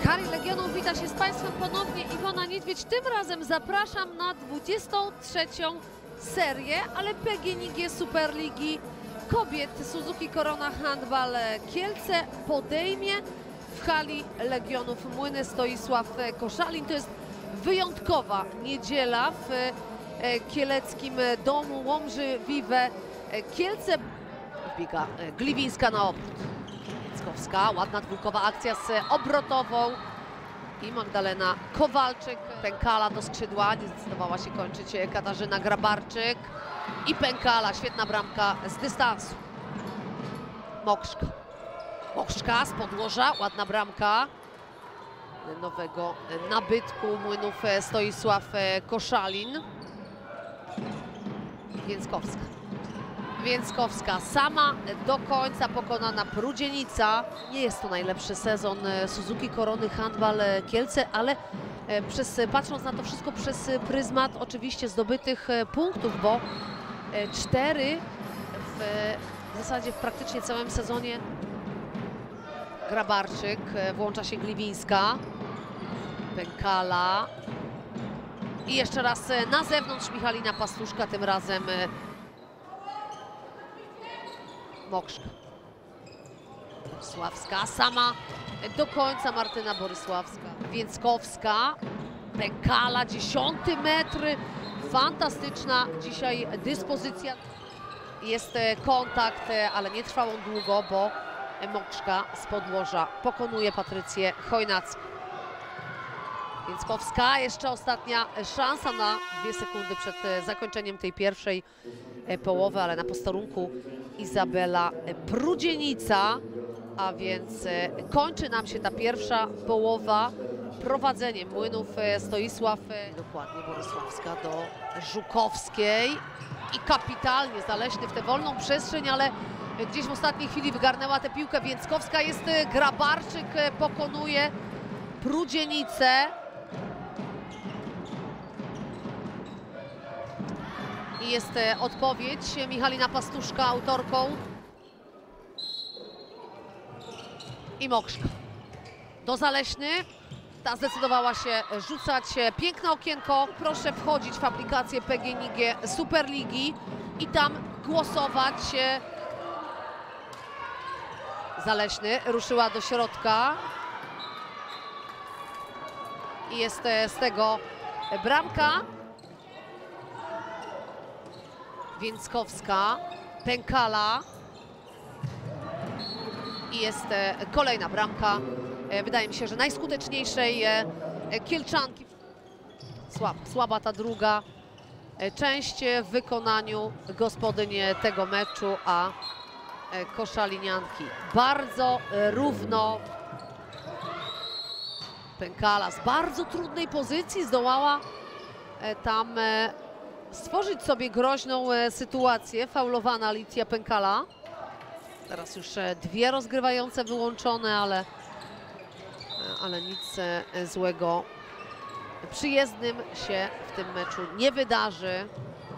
Kari Legionów wita się z Państwem ponownie. Iwona Niedźwiedź. Tym razem zapraszam na 23. serię, ale PGNiG Superligi Kobiet Suzuki Corona Handball Kielce podejmie w hali Legionów Młyny Stoisław Koszalin. To jest wyjątkowa niedziela w kieleckim domu Łomży Vive Kielce. Biega Gliwińska na obrót. Więckowska, ładna dwójkowa akcja z obrotową i Magdalena Kowalczyk. Pękala do skrzydła, nie zdecydowała się kończyć Katarzyna Grabarczyk i Pękala, świetna bramka z dystansu. Mokszka z podłoża, ładna bramka nowego nabytku Młynów Stoisław Koszalin. Więckowska sama do końca, pokonana Prudzienica. Nie jest to najlepszy sezon Suzuki Corony Handball Kielce, ale patrząc na to wszystko przez pryzmat oczywiście zdobytych punktów, bo 4 w zasadzie w praktycznie całym sezonie. Grabarczyk, włącza się Gliwińska, Pękala i jeszcze raz na zewnątrz Michalina Pastuszka, tym razem Mokszka. Borysławska sama do końca, Martyna Borysławska. Więckowska, Pękala, 10 metr. Fantastyczna dzisiaj dyspozycja. Jest kontakt, ale nie trwał on długo, bo Mokszka z podłoża pokonuje Patrycję Chojnacką. Więckowska, jeszcze ostatnia szansa na 2 sekundy przed zakończeniem tej pierwszej połowy, ale na posterunku Izabela Prudzienica, a więc kończy nam się ta pierwsza połowa prowadzeniem Młynów Stoisław. Dokładnie Borysławska do Żukowskiej i kapitalnie Zaleśny w tę wolną przestrzeń, ale gdzieś w ostatniej chwili wygarnęła tę piłkę. Więckowska, jest Grabarczyk, pokonuje Prudzienicę. I jest odpowiedź Michalina Pastuszka autorką. I Mokszka do Zaleśny. Ta zdecydowała się rzucać. Piękne okienko. Proszę wchodzić w aplikację PGNiG Superligi i tam głosować. Zaleśny ruszyła do środka. I jest z tego bramka. Więckowska, Pękala i jest kolejna bramka. Wydaje mi się, że najskuteczniejszej Kielczanki. Słaba ta druga część w wykonaniu gospodyń tego meczu, a koszalinianki bardzo równo. Pękala z bardzo trudnej pozycji zdołała tam stworzyć sobie groźną sytuację. Faulowana Alicja Pękala. Teraz już 2 rozgrywające wyłączone, ale nic złego przyjezdnym się w tym meczu nie wydarzy.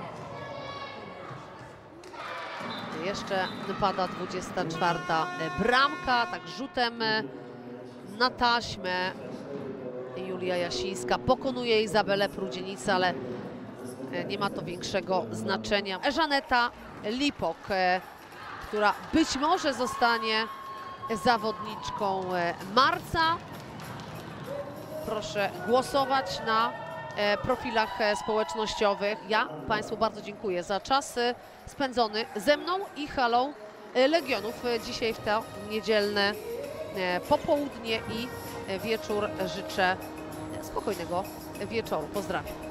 Jeszcze pada 24. bramka, tak rzutem na taśmę Julia Jasińska pokonuje Izabelę Prudzienicę, ale nie ma to większego znaczenia. Żaneta Lipok, która być może zostanie zawodniczką marca. Proszę głosować na profilach społecznościowych. Ja Państwu bardzo dziękuję za czas spędzony ze mną i halą Legionów dzisiaj w to niedzielne popołudnie i wieczór. Życzę spokojnego wieczoru. Pozdrawiam.